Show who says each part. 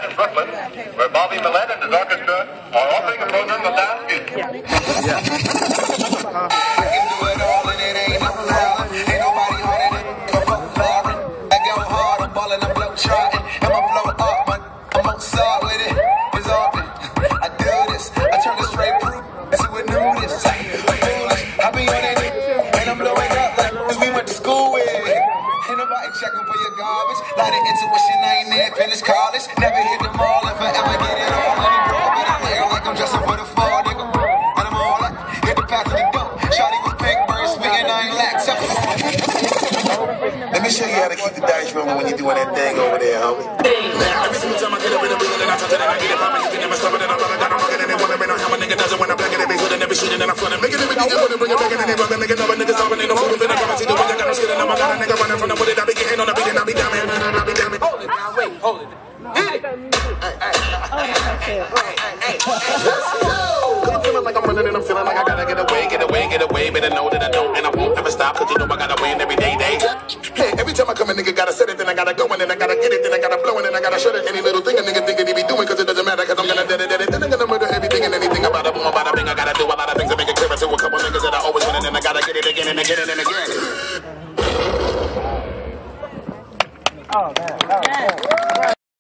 Speaker 1: Night in Brooklyn, where Bobby Millett and his orchestra are offering a program of dance music.
Speaker 2: I can do it all and it ain't no problem. Ain't nobody harder than I go hard, I'm ballin', I'm blow charting. And my flow up, I'm on side with it. It's open. I do this. I turn it straight proof. That's who knew this. I'm foolish. I be on it. And I'm blowing up like cause we went to school with. Ain't nobody checking for your garbage. Lot of intuition, I ain't never finished college. Never hit them all if I ever get it all. Money bro, but I'm here like I'm dressing for the fall, nigga. And I'm all up. Hit the path to the go. Shawty was pink, bird swinging, I ain't lax. Let me show you how to keep the dice rolling when you're doing that thing over there, homie. Every single time I get up in the building and I touch it and I get it poppin', you can never stop it and I'm running down, I'm rockin' and they wanna know how a nigga does it when I'm black and they be good and every shit and I'm flooding. Make it every nigga wanna bring it back and they run, make it up and niggas stoppin', ain't no fool in the promise, see the way I got no skin and I'm a got a nigga running from the wood, I be getting on the beat and I be damn it, I be damn it. Hold it now, wait, hold it. Let's go! I'm feeling like I'm running and I'm feeling like I gotta get away, better know that I don't and I won't ever stop cause you know I gotta win every day. Hey, every time I come a nigga gotta set it, then I gotta go and then I gotta get it, then I gotta blow and then I gotta shut it. Any little thing a nigga think that he be doing cause it doesn't matter cause I'm gonna dead it, then I'm gonna murder everything and anything about a boom, about a bing. I gotta do a lot of things to make it clearer to a couple niggas that I always win and then I gotta get it again and again and again.
Speaker 3: Oh, man.